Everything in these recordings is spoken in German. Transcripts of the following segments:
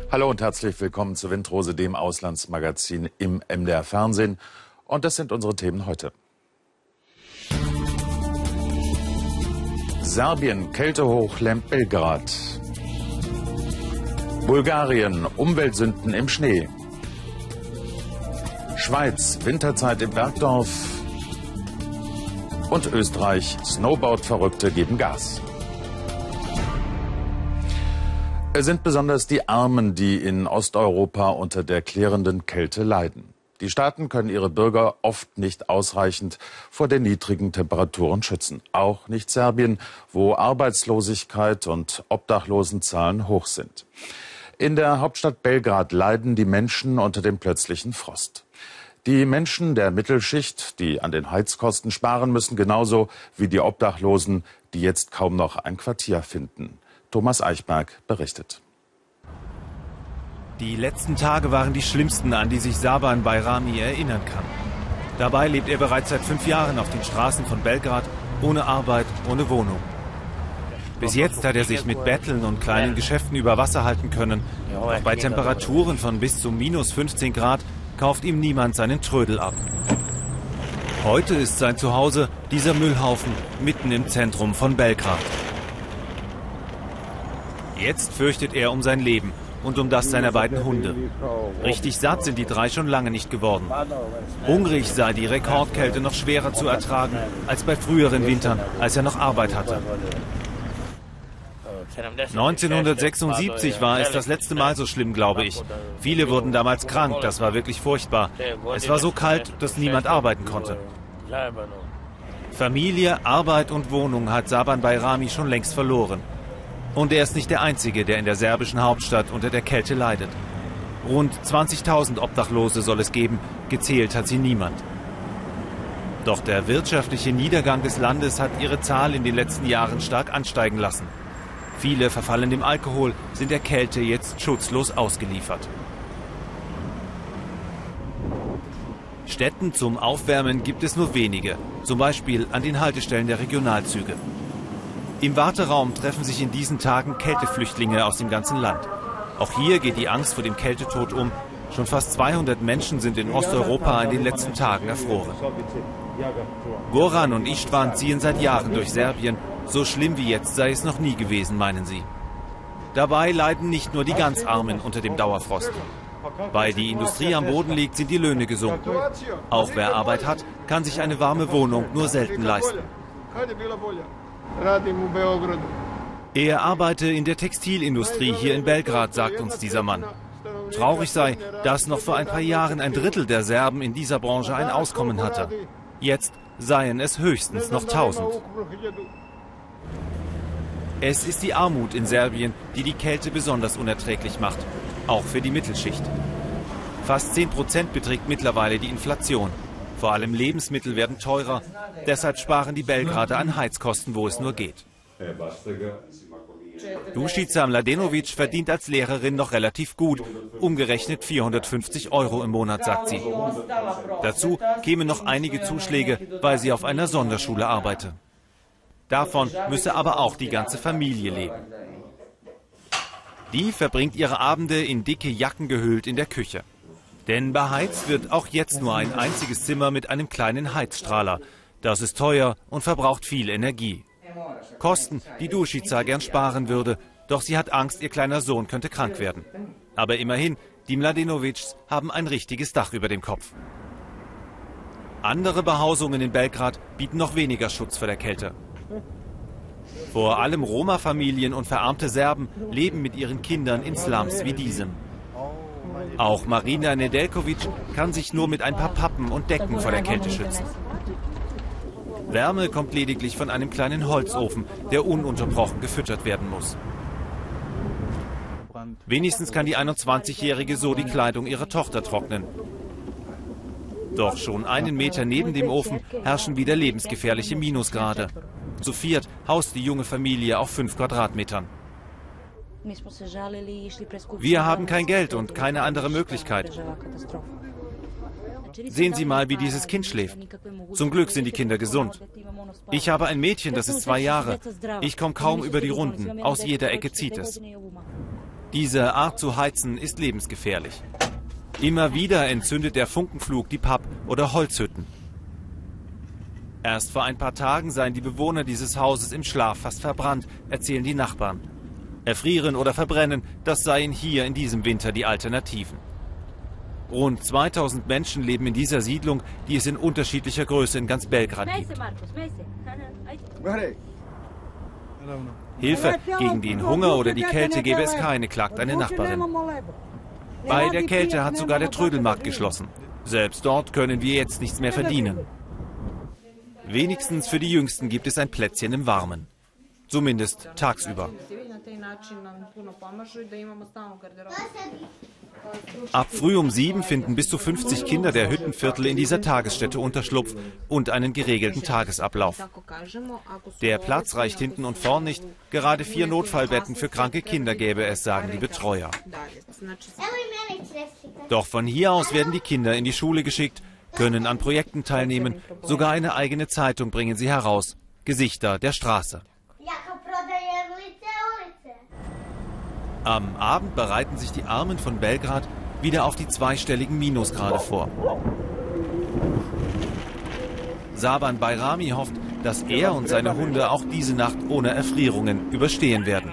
Hallo und herzlich willkommen zu Windrose, dem Auslandsmagazin im MDR Fernsehen. Und das sind unsere Themen heute. Serbien, Kältehoch lähmt Belgrad. Bulgarien, Umweltsünden im Schnee. Schweiz, Winterzeit im Bergdorf. Und Österreich, Snowboard-Verrückte geben Gas. Es sind besonders die Armen, die in Osteuropa unter der klirrenden Kälte leiden. Die Staaten können ihre Bürger oft nicht ausreichend vor den niedrigen Temperaturen schützen. Auch nicht Serbien, wo Arbeitslosigkeit und Obdachlosenzahlen hoch sind. In der Hauptstadt Belgrad leiden die Menschen unter dem plötzlichen Frost. Die Menschen der Mittelschicht, die an den Heizkosten sparen müssen, genauso wie die Obdachlosen, die jetzt kaum noch ein Quartier finden. Thomas Eichberg berichtet. Die letzten Tage waren die schlimmsten, an die sich Saban Bayrami erinnern kann. Dabei lebt er bereits seit 5 Jahren auf den Straßen von Belgrad, ohne Arbeit, ohne Wohnung. Bis jetzt hat er sich mit Betteln und kleinen Geschäften über Wasser halten können. Doch bei Temperaturen von bis zu minus 15 Grad kauft ihm niemand seinen Trödel ab. Heute ist sein Zuhause dieser Müllhaufen mitten im Zentrum von Belgrad. Jetzt fürchtet er um sein Leben und um das seiner beiden Hunde. Richtig satt sind die 3 schon lange nicht geworden. Hungrig sei die Rekordkälte noch schwerer zu ertragen als bei früheren Wintern, als er noch Arbeit hatte. 1976 war es das letzte Mal so schlimm, glaube ich. Viele wurden damals krank, das war wirklich furchtbar. Es war so kalt, dass niemand arbeiten konnte. Familie, Arbeit und Wohnung hat Saban Bayrami schon längst verloren. Und er ist nicht der Einzige, der in der serbischen Hauptstadt unter der Kälte leidet. Rund 20.000 Obdachlose soll es geben, gezählt hat sie niemand. Doch der wirtschaftliche Niedergang des Landes hat ihre Zahl in den letzten Jahren stark ansteigen lassen. Viele verfallen dem Alkohol, sind der Kälte jetzt schutzlos ausgeliefert. Stätten zum Aufwärmen gibt es nur wenige, zum Beispiel an den Haltestellen der Regionalzüge. Im Warteraum treffen sich in diesen Tagen Kälteflüchtlinge aus dem ganzen Land. Auch hier geht die Angst vor dem Kältetod um. Schon fast 200 Menschen sind in Osteuropa in den letzten Tagen erfroren. Goran und Istvan ziehen seit Jahren durch Serbien. So schlimm wie jetzt sei es noch nie gewesen, meinen sie. Dabei leiden nicht nur die ganz Armen unter dem Dauerfrost. Weil die Industrie am Boden liegt, sind die Löhne gesunken. Auch wer Arbeit hat, kann sich eine warme Wohnung nur selten leisten. Er arbeite in der Textilindustrie hier in Belgrad, sagt uns dieser Mann. Traurig sei, dass noch vor ein paar Jahren ein Drittel der Serben in dieser Branche ein Auskommen hatte. Jetzt seien es höchstens noch 1000. Es ist die Armut in Serbien, die die Kälte besonders unerträglich macht, auch für die Mittelschicht. Fast 10% beträgt mittlerweile die Inflation. Vor allem Lebensmittel werden teurer, deshalb sparen die Belgrader an Heizkosten, wo es nur geht. Dušica Mladenović verdient als Lehrerin noch relativ gut, umgerechnet 450 € im Monat, sagt sie. Dazu kämen noch einige Zuschläge, weil sie auf einer Sonderschule arbeite. Davon müsse aber auch die ganze Familie leben. Die verbringt ihre Abende in dicke Jacken gehüllt in der Küche. Denn beheizt wird auch jetzt nur ein einziges Zimmer mit einem kleinen Heizstrahler. Das ist teuer und verbraucht viel Energie. Kosten, die Dušica gern sparen würde, doch sie hat Angst, ihr kleiner Sohn könnte krank werden. Aber immerhin, die Mladenovićs haben ein richtiges Dach über dem Kopf. Andere Behausungen in Belgrad bieten noch weniger Schutz vor der Kälte. Vor allem Roma-Familien und verarmte Serben leben mit ihren Kindern in Slums wie diesem. Auch Marina Nedeljković kann sich nur mit ein paar Pappen und Decken vor der Kälte schützen. Wärme kommt lediglich von einem kleinen Holzofen, der ununterbrochen gefüttert werden muss. Wenigstens kann die 21-Jährige so die Kleidung ihrer Tochter trocknen. Doch schon einen Meter neben dem Ofen herrschen wieder lebensgefährliche Minusgrade. Zu viert haust die junge Familie auf 5 Quadratmetern. Wir haben kein Geld und keine andere Möglichkeit. Sehen Sie mal, wie dieses Kind schläft. Zum Glück sind die Kinder gesund. Ich habe ein Mädchen, das ist 2 Jahre. Ich komme kaum über die Runden. Aus jeder Ecke zieht es. Diese Art zu heizen ist lebensgefährlich. Immer wieder entzündet der Funkenflug die Papp- oder Holzhütten. Erst vor ein paar Tagen seien die Bewohner dieses Hauses im Schlaf fast verbrannt, erzählen die Nachbarn. Erfrieren oder verbrennen, das seien hier in diesem Winter die Alternativen. Rund 2000 Menschen leben in dieser Siedlung, die es in unterschiedlicher Größe in ganz Belgrad gibt. Hilfe gegen den Hunger oder die Kälte gäbe es keine, klagt eine Nachbarin. Bei der Kälte hat sogar der Trödelmarkt geschlossen. Selbst dort können wir jetzt nichts mehr verdienen. Wenigstens für die Jüngsten gibt es ein Plätzchen im Warmen. Zumindest tagsüber. Ab früh um 7 finden bis zu 50 Kinder der Hüttenviertel in dieser Tagesstätte Unterschlupf und einen geregelten Tagesablauf. Der Platz reicht hinten und vorn nicht. Gerade 4 Notfallbetten für kranke Kinder gäbe es, sagen die Betreuer. Doch von hier aus werden die Kinder in die Schule geschickt, können an Projekten teilnehmen, sogar eine eigene Zeitung bringen sie heraus. Gesichter der Straße. Am Abend bereiten sich die Armen von Belgrad wieder auf die zweistelligen Minusgrade vor. Saban Bayrami hofft, dass er und seine Hunde auch diese Nacht ohne Erfrierungen überstehen werden.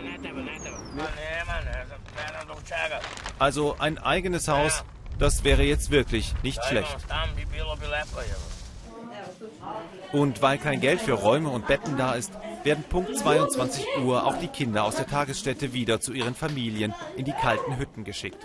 Also ein eigenes Haus, das wäre jetzt wirklich nicht schlecht. Und weil kein Geld für Räume und Betten da ist, werden Punkt 22 Uhr auch die Kinder aus der Tagesstätte wieder zu ihren Familien in die kalten Hütten geschickt.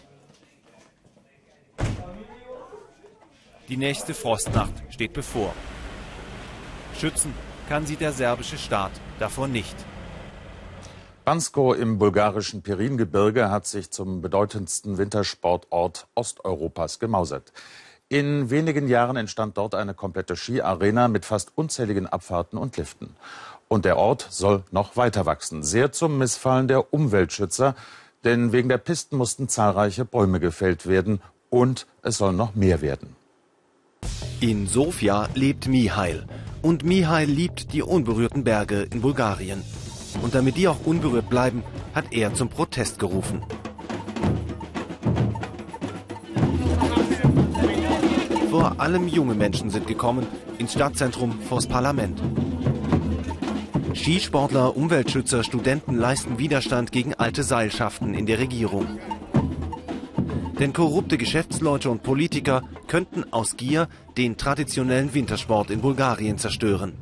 Die nächste Frostnacht steht bevor. Schützen kann sie der serbische Staat davor nicht. Bansko im bulgarischen Piringebirge hat sich zum bedeutendsten Wintersportort Osteuropas gemausert. In wenigen Jahren entstand dort eine komplette Skiarena mit fast unzähligen Abfahrten und Liften. Und der Ort soll noch weiter wachsen, sehr zum Missfallen der Umweltschützer, denn wegen der Pisten mussten zahlreiche Bäume gefällt werden und es soll noch mehr werden. In Sofia lebt Mihail und Mihail liebt die unberührten Berge in Bulgarien. Und damit die auch unberührt bleiben, hat er zum Protest gerufen. Vor allem junge Menschen sind gekommen, ins Stadtzentrum vors Parlament. Skisportler, Umweltschützer, Studenten leisten Widerstand gegen alte Seilschaften in der Regierung. Denn korrupte Geschäftsleute und Politiker könnten aus Gier den traditionellen Wintersport in Bulgarien zerstören.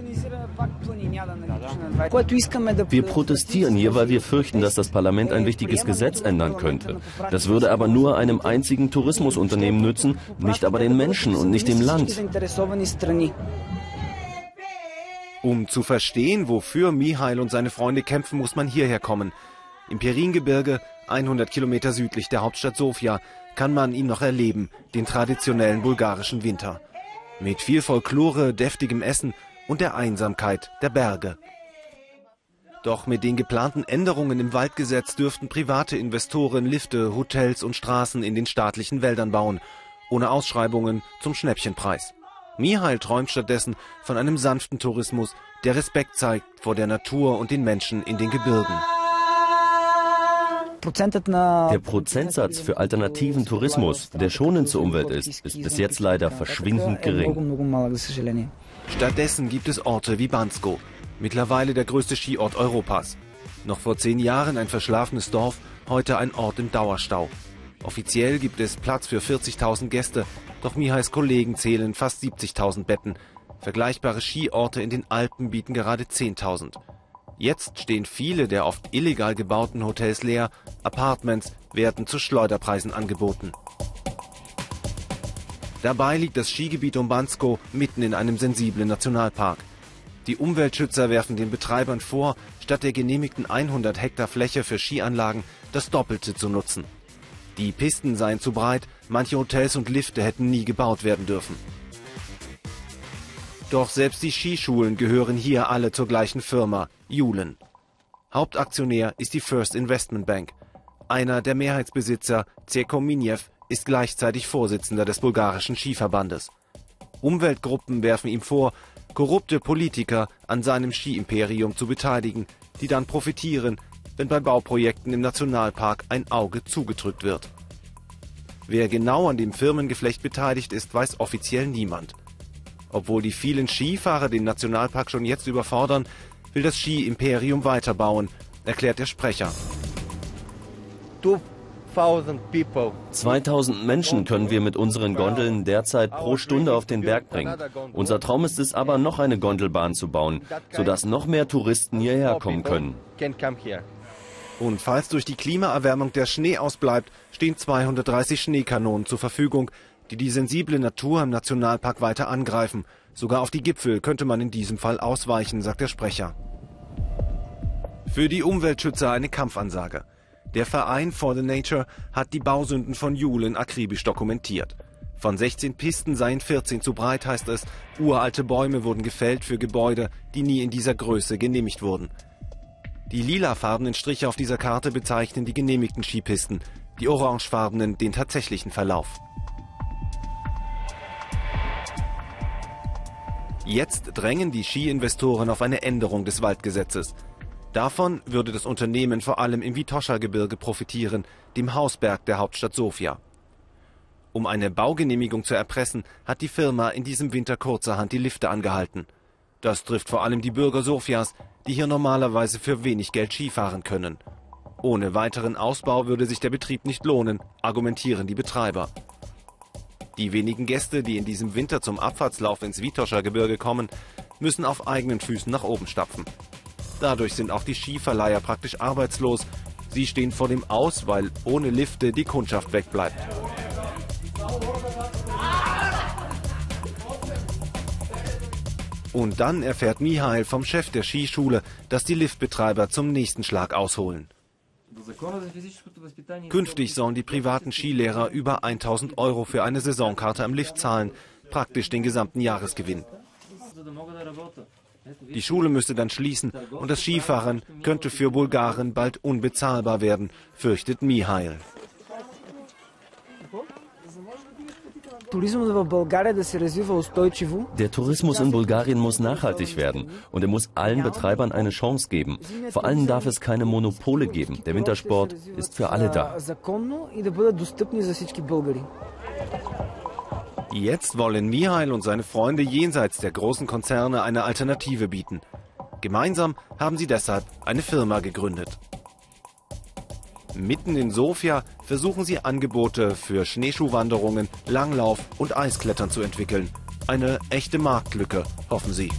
Wir protestieren hier, weil wir fürchten, dass das Parlament ein wichtiges Gesetz ändern könnte. Das würde aber nur einem einzigen Tourismusunternehmen nützen, nicht aber den Menschen und nicht dem Land. Um zu verstehen, wofür Mihail und seine Freunde kämpfen, muss man hierher kommen. Im Piringebirge, 100 Kilometer südlich der Hauptstadt Sofia, kann man ihn noch erleben, den traditionellen bulgarischen Winter. Mit viel Folklore, deftigem Essen und der Einsamkeit der Berge. Doch mit den geplanten Änderungen im Waldgesetz dürften private Investoren Lifte, Hotels und Straßen in den staatlichen Wäldern bauen, ohne Ausschreibungen zum Schnäppchenpreis. Mihail träumt stattdessen von einem sanften Tourismus, der Respekt zeigt vor der Natur und den Menschen in den Gebirgen. Der Prozentsatz für alternativen Tourismus, der schonend zur Umwelt ist bis jetzt leider verschwindend gering. Stattdessen gibt es Orte wie Bansko, mittlerweile der größte Skiort Europas. Noch vor 10 Jahren ein verschlafenes Dorf, heute ein Ort im Dauerstau. Offiziell gibt es Platz für 40.000 Gäste, doch Mihails Kollegen zählen fast 70.000 Betten. Vergleichbare Skiorte in den Alpen bieten gerade 10.000. Jetzt stehen viele der oft illegal gebauten Hotels leer, Apartments werden zu Schleuderpreisen angeboten. Dabei liegt das Skigebiet um Bansko mitten in einem sensiblen Nationalpark. Die Umweltschützer werfen den Betreibern vor, statt der genehmigten 100 Hektar Fläche für Skianlagen das Doppelte zu nutzen. Die Pisten seien zu breit, manche Hotels und Lifte hätten nie gebaut werden dürfen. Doch selbst die Skischulen gehören hier alle zur gleichen Firma, Julen. Hauptaktionär ist die First Investment Bank. Einer der Mehrheitsbesitzer, Ceko Miniev, ist gleichzeitig Vorsitzender des bulgarischen Skiverbandes. Umweltgruppen werfen ihm vor, korrupte Politiker an seinem Ski-Imperium zu beteiligen, die dann profitieren, wenn bei Bauprojekten im Nationalpark ein Auge zugedrückt wird. Wer genau an dem Firmengeflecht beteiligt ist, weiß offiziell niemand. Obwohl die vielen Skifahrer den Nationalpark schon jetzt überfordern, will das Ski-Imperium weiterbauen, erklärt der Sprecher. 2000 Menschen können wir mit unseren Gondeln derzeit pro Stunde auf den Berg bringen. Unser Traum ist es aber, noch eine Gondelbahn zu bauen, sodass noch mehr Touristen hierher kommen können. Und falls durch die Klimaerwärmung der Schnee ausbleibt, stehen 230 Schneekanonen zur Verfügung, die die sensible Natur im Nationalpark weiter angreifen. Sogar auf die Gipfel könnte man in diesem Fall ausweichen, sagt der Sprecher. Für die Umweltschützer eine Kampfansage. Der Verein For the Nature hat die Bausünden von Julen akribisch dokumentiert. Von 16 Pisten seien 14 zu breit, heißt es. Uralte Bäume wurden gefällt für Gebäude, die nie in dieser Größe genehmigt wurden. Die lilafarbenen Striche auf dieser Karte bezeichnen die genehmigten Skipisten, die orangefarbenen den tatsächlichen Verlauf. Jetzt drängen die Skiinvestoren auf eine Änderung des Waldgesetzes. Davon würde das Unternehmen vor allem im Vitosha-Gebirge profitieren, dem Hausberg der Hauptstadt Sofia. Um eine Baugenehmigung zu erpressen, hat die Firma in diesem Winter kurzerhand die Lifte angehalten. Das trifft vor allem die Bürger Sofias, die hier normalerweise für wenig Geld Skifahren können. Ohne weiteren Ausbau würde sich der Betrieb nicht lohnen, argumentieren die Betreiber. Die wenigen Gäste, die in diesem Winter zum Abfahrtslauf ins Vitosha-Gebirge kommen, müssen auf eigenen Füßen nach oben stapfen. Dadurch sind auch die Skiverleiher praktisch arbeitslos. Sie stehen vor dem Aus, weil ohne Lifte die Kundschaft wegbleibt. Und dann erfährt Mihail vom Chef der Skischule, dass die Liftbetreiber zum nächsten Schlag ausholen. Künftig sollen die privaten Skilehrer über 1.000 € für eine Saisonkarte am Lift zahlen, praktisch den gesamten Jahresgewinn. Die Schule müsste dann schließen und das Skifahren könnte für Bulgaren bald unbezahlbar werden, fürchtet Mihail. Der Tourismus in Bulgarien muss nachhaltig werden und er muss allen Betreibern eine Chance geben. Vor allem darf es keine Monopole geben. Der Wintersport ist für alle da. Jetzt wollen Mihail und seine Freunde jenseits der großen Konzerne eine Alternative bieten. Gemeinsam haben sie deshalb eine Firma gegründet. Mitten in Sofia versuchen sie Angebote für Schneeschuhwanderungen, Langlauf und Eisklettern zu entwickeln. Eine echte Marktlücke, hoffen sie.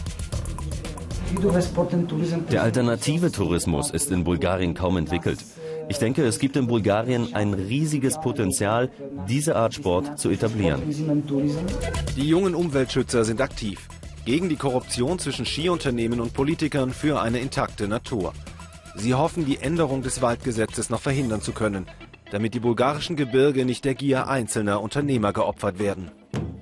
Der alternative Tourismus ist in Bulgarien kaum entwickelt. Ich denke, es gibt in Bulgarien ein riesiges Potenzial, diese Art Sport zu etablieren. Die jungen Umweltschützer sind aktiv. Gegen die Korruption zwischen Skiunternehmen und Politikern für eine intakte Natur. Sie hoffen, die Änderung des Waldgesetzes noch verhindern zu können, damit die bulgarischen Gebirge nicht der Gier einzelner Unternehmer geopfert werden.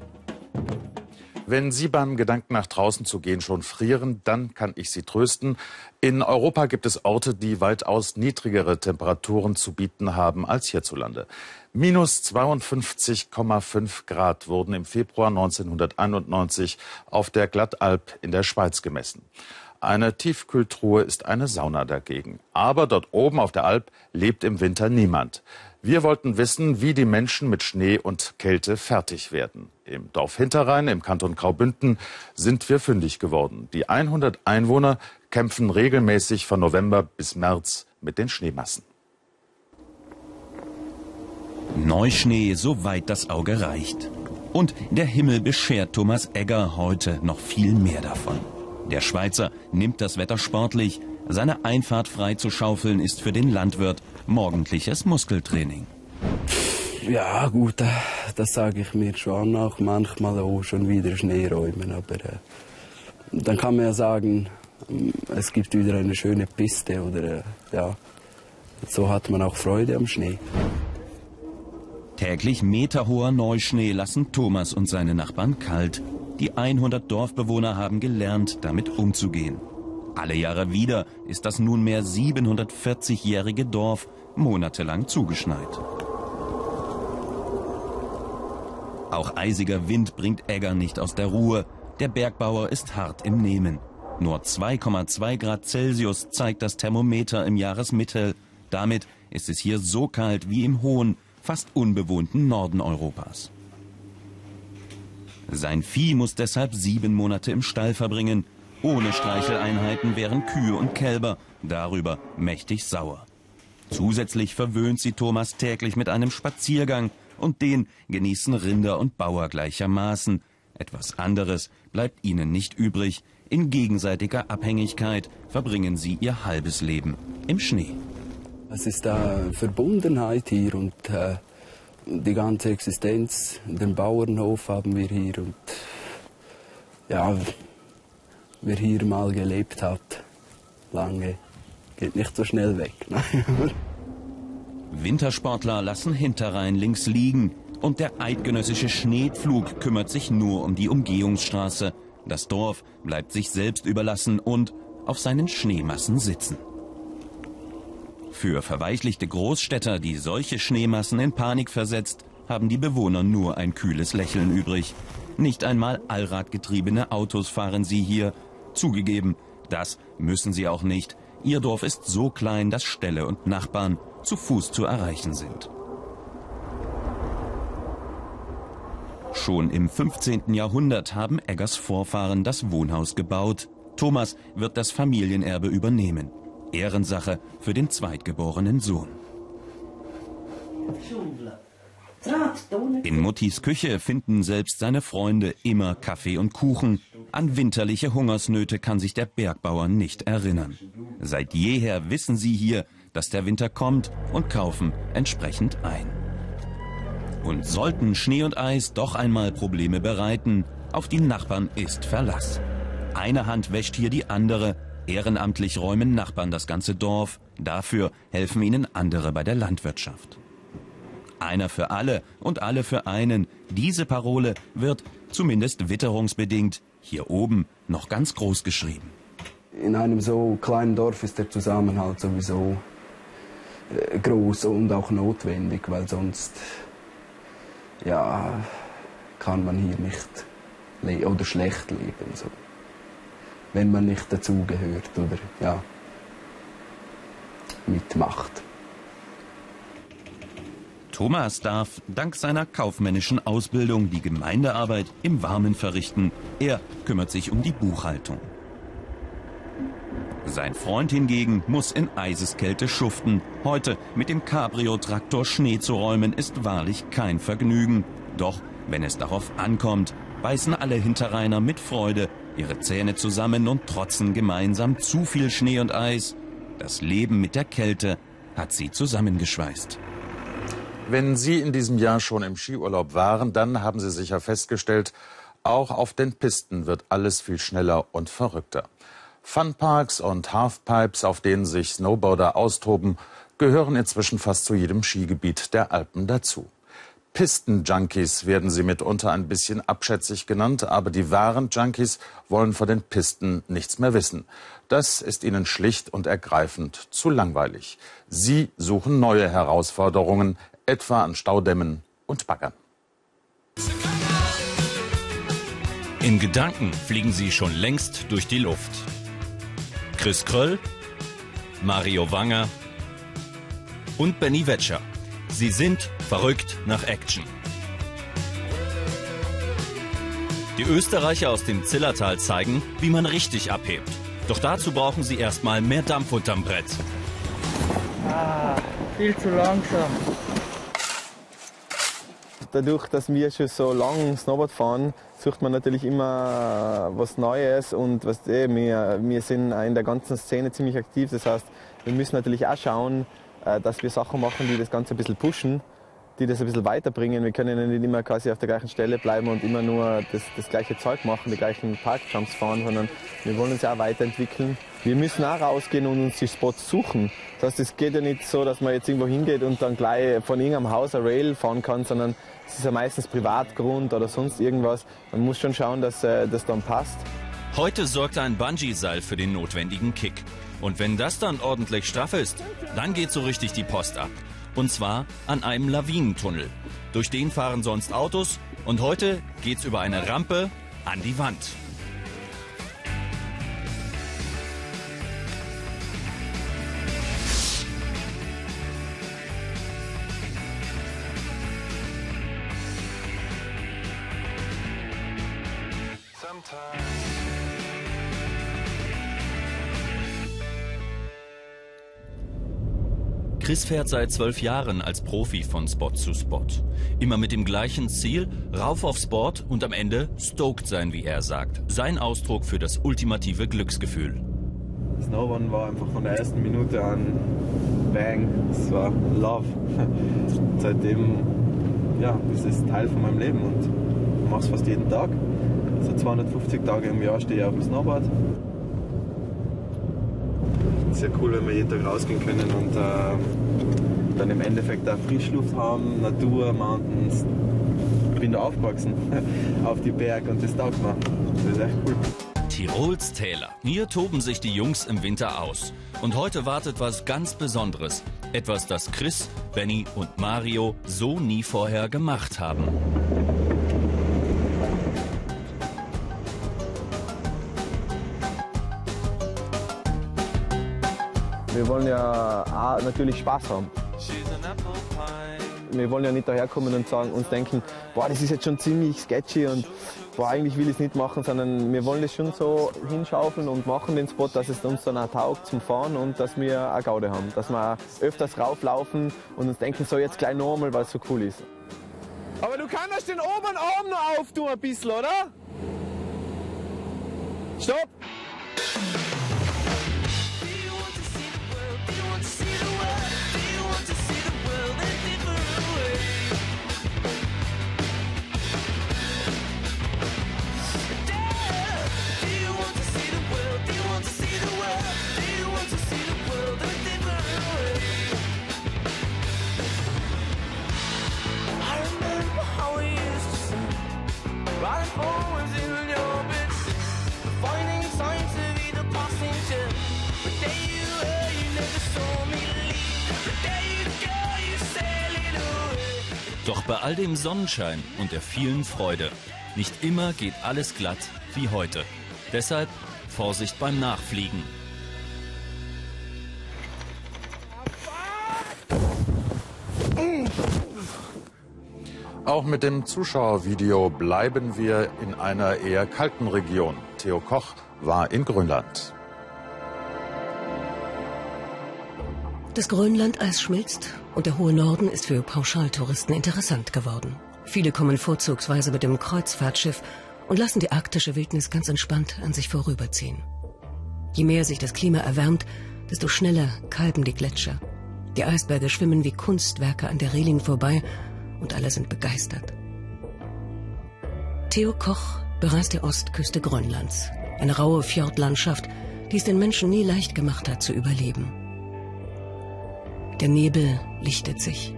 Wenn Sie beim Gedanken nach draußen zu gehen schon frieren, dann kann ich Sie trösten. In Europa gibt es Orte, die weitaus niedrigere Temperaturen zu bieten haben als hierzulande. Minus 52,5 Grad wurden im Februar 1991 auf der Glattalp in der Schweiz gemessen. Eine Tiefkühltruhe ist eine Sauna dagegen. Aber dort oben auf der Alp lebt im Winter niemand. Wir wollten wissen, wie die Menschen mit Schnee und Kälte fertig werden. Im Dorf Hinterrhein im Kanton Graubünden sind wir fündig geworden. Die 100 Einwohner kämpfen regelmäßig von November bis März mit den Schneemassen. Neuschnee, soweit das Auge reicht. Und der Himmel beschert Thomas Egger heute noch viel mehr davon. Der Schweizer nimmt das Wetter sportlich. Seine Einfahrt frei zu schaufeln ist für den Landwirt morgendliches Muskeltraining. Ja gut, das sage ich mir schon auch manchmal auch schon wieder Schnee räumen. Aber dann kann man ja sagen, es gibt wieder eine schöne Piste oder ja, so hat man auch Freude am Schnee. Täglich meterhoher Neuschnee lassen Thomas und seine Nachbarn kalt. Die 100 Dorfbewohner haben gelernt, damit umzugehen. Alle Jahre wieder ist das nunmehr 740-jährige Dorf monatelang zugeschneit. Auch eisiger Wind bringt Egger nicht aus der Ruhe. Der Bergbauer ist hart im Nehmen. Nur 2,2 Grad Celsius zeigt das Thermometer im Jahresmittel. Damit ist es hier so kalt wie im hohen, fast unbewohnten Norden Europas. Sein Vieh muss deshalb 7 Monate im Stall verbringen. Ohne Streicheleinheiten wären Kühe und Kälber darüber mächtig sauer. Zusätzlich verwöhnt sie Thomas täglich mit einem Spaziergang und den genießen Rinder und Bauer gleichermaßen. Etwas anderes bleibt ihnen nicht übrig. In gegenseitiger Abhängigkeit verbringen sie ihr halbes Leben im Schnee. Es ist eine Verbundenheit hier und die ganze Existenz, den Bauernhof haben wir hier und ja, wer hier mal gelebt hat, lange, geht nicht so schnell weg. Wintersportler lassen Hinterrhein links liegen und der eidgenössische Schneepflug kümmert sich nur um die Umgehungsstraße. Das Dorf bleibt sich selbst überlassen und auf seinen Schneemassen sitzen. Für verweichlichte Großstädter, die solche Schneemassen in Panik versetzt, haben die Bewohner nur ein kühles Lächeln übrig. Nicht einmal allradgetriebene Autos fahren sie hier. Zugegeben, das müssen sie auch nicht. Ihr Dorf ist so klein, dass Ställe und Nachbarn zu Fuß zu erreichen sind. Schon im 15. Jahrhundert haben Eggers Vorfahren das Wohnhaus gebaut. Thomas wird das Familienerbe übernehmen. Ehrensache für den zweitgeborenen Sohn. In Muttis Küche finden selbst seine Freunde immer Kaffee und Kuchen. An winterliche Hungersnöte kann sich der Bergbauer nicht erinnern. Seit jeher wissen sie hier, dass der Winter kommt und kaufen entsprechend ein. Und sollten Schnee und Eis doch einmal Probleme bereiten, auf die Nachbarn ist Verlass. Eine Hand wäscht hier die andere. Ehrenamtlich räumen Nachbarn das ganze Dorf. Dafür helfen ihnen andere bei der Landwirtschaft. Einer für alle und alle für einen. Diese Parole wird, zumindest witterungsbedingt, hier oben noch ganz groß geschrieben. In einem so kleinen Dorf ist der Zusammenhalt sowieso groß und auch notwendig, weil sonst ja, kann man hier nicht oder schlecht leben. So. Wenn man nicht dazugehört oder ja, mitmacht. Thomas darf dank seiner kaufmännischen Ausbildung die Gemeindearbeit im Warmen verrichten. Er kümmert sich um die Buchhaltung. Sein Freund hingegen muss in Eiseskälte schuften. Heute mit dem Cabrio-Traktor Schnee zu räumen, ist wahrlich kein Vergnügen. Doch wenn es darauf ankommt, beißen alle Hinterrheiner mit Freude ihre Zähne zusammen und trotzen gemeinsam zu viel Schnee und Eis. Das Leben mit der Kälte hat sie zusammengeschweißt. Wenn Sie in diesem Jahr schon im Skiurlaub waren, dann haben Sie sicher festgestellt, auch auf den Pisten wird alles viel schneller und verrückter. Funparks und Halfpipes, auf denen sich Snowboarder austoben, gehören inzwischen fast zu jedem Skigebiet der Alpen dazu. Pisten-Junkies werden sie mitunter ein bisschen abschätzig genannt, aber die wahren Junkies wollen von den Pisten nichts mehr wissen. Das ist ihnen schlicht und ergreifend zu langweilig. Sie suchen neue Herausforderungen, etwa an Staudämmen und Baggern. In Gedanken fliegen sie schon längst durch die Luft. Chris Kröll, Mario Wanger und Benny Wetscher. Sie sind verrückt nach Action. Die Österreicher aus dem Zillertal zeigen, wie man richtig abhebt. Doch dazu brauchen sie erstmal mehr Dampf unterm Brett. Viel zu langsam. Dadurch, dass wir schon so lange Snowboard fahren, sucht man natürlich immer was Neues und wir sind in der ganzen Szene ziemlich aktiv. Das heißt, wir müssen natürlich auch schauen, dass wir Sachen machen, die das Ganze ein bisschen pushen, die das ein bisschen weiterbringen. Wir können ja nicht immer quasi auf der gleichen Stelle bleiben und immer nur das gleiche Zeug machen, die gleichen Parkjumps fahren, sondern wir wollen uns ja auch weiterentwickeln. Wir müssen auch rausgehen und uns die Spots suchen. Das heißt, es geht ja nicht so, dass man jetzt irgendwo hingeht und dann gleich von irgendeinem Haus eine Rail fahren kann, sondern es ist ja meistens Privatgrund oder sonst irgendwas. Man muss schon schauen, dass das dann passt. Heute sorgt ein Bungee-Seil für den notwendigen Kick. Und wenn das dann ordentlich straff ist, dann geht so richtig die Post ab. Und zwar an einem Lawinentunnel. Durch den fahren sonst Autos und heute geht's über eine Rampe an die Wand. Chris fährt seit 12 Jahren als Profi von Spot zu Spot. Immer mit dem gleichen Ziel, rauf aufs Board und am Ende stoked sein, wie er sagt. Sein Ausdruck für das ultimative Glücksgefühl. Snowboarden war einfach von der ersten Minute an Bang, es war Love. Seitdem ist es Teil von meinem Leben und ich mache es fast jeden Tag. So 250 Tage im Jahr stehe ich auf dem Snowboard. Sehr cool, wenn wir jeden Tag rausgehen können und dann im Endeffekt auch Frischluft haben, Natur, Mountains. Ich bin da aufgewachsen, auf die Berge und das taugt mir. Das ist echt cool. Tirols Täler. Hier toben sich die Jungs im Winter aus. Und heute wartet was ganz Besonderes. Etwas, das Chris, Benny und Mario so nie vorher gemacht haben. Wir wollen ja auch natürlich Spaß haben. Wir wollen ja nicht daherkommen und uns denken, boah, das ist jetzt schon ziemlich sketchy und boah, eigentlich will ich es nicht machen, sondern wir wollen das schon so hinschaufeln und machen den Spot, dass es uns dann auch taugt zum Fahren und dass wir auch Gaude haben. Dass wir öfters rauflaufen und uns denken, so jetzt gleich normal, weil es so cool ist. Aber du kannst den oberen Arm noch auftun ein bisschen, oder? Stopp! Doch bei all dem Sonnenschein und der vielen Freude, nicht immer geht alles glatt wie heute. Deshalb Vorsicht beim Nachfliegen. Auch mit dem Zuschauervideo bleiben wir in einer eher kalten Region. Theo Koch war in Grönland. Das Grönland-Eis schmilzt und der hohe Norden ist für Pauschaltouristen interessant geworden. Viele kommen vorzugsweise mit dem Kreuzfahrtschiff und lassen die arktische Wildnis ganz entspannt an sich vorüberziehen. Je mehr sich das Klima erwärmt, desto schneller kalben die Gletscher. Die Eisberge schwimmen wie Kunstwerke an der Reling vorbei und alle sind begeistert. Theo Koch bereist die Ostküste Grönlands. Eine raue Fjordlandschaft, die es den Menschen nie leicht gemacht hat zu überleben. Der Nebel lichtet sich.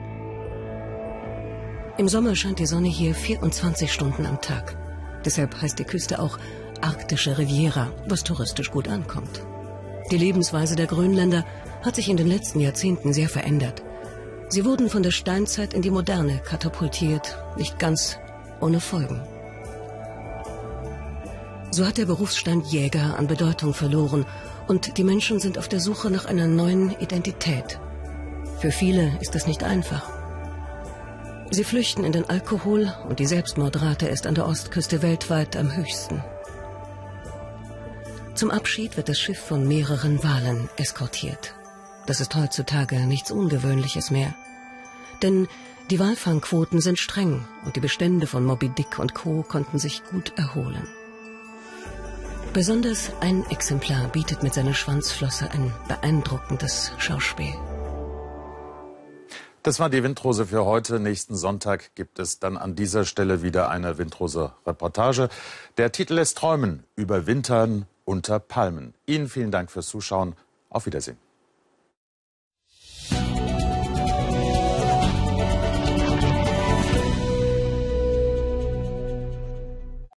Im Sommer scheint die Sonne hier 24 Stunden am Tag. Deshalb heißt die Küste auch arktische Riviera, was touristisch gut ankommt. Die Lebensweise der Grönländer hat sich in den letzten Jahrzehnten sehr verändert. Sie wurden von der Steinzeit in die Moderne katapultiert, nicht ganz ohne Folgen. So hat der Berufsstand Jäger an Bedeutung verloren und die Menschen sind auf der Suche nach einer neuen Identität. Für viele ist das nicht einfach. Sie flüchten in den Alkohol und die Selbstmordrate ist an der Ostküste weltweit am höchsten. Zum Abschied wird das Schiff von mehreren Walen eskortiert. Das ist heutzutage nichts Ungewöhnliches mehr. Denn die Walfangquoten sind streng und die Bestände von Moby Dick und Co. konnten sich gut erholen. Besonders ein Exemplar bietet mit seiner Schwanzflosse ein beeindruckendes Schauspiel. Das war die Windrose für heute. Nächsten Sonntag gibt es dann an dieser Stelle wieder eine Windrose-Reportage. Der Titel lässt träumen: Überwintern unter Palmen. Ihnen vielen Dank fürs Zuschauen. Auf Wiedersehen.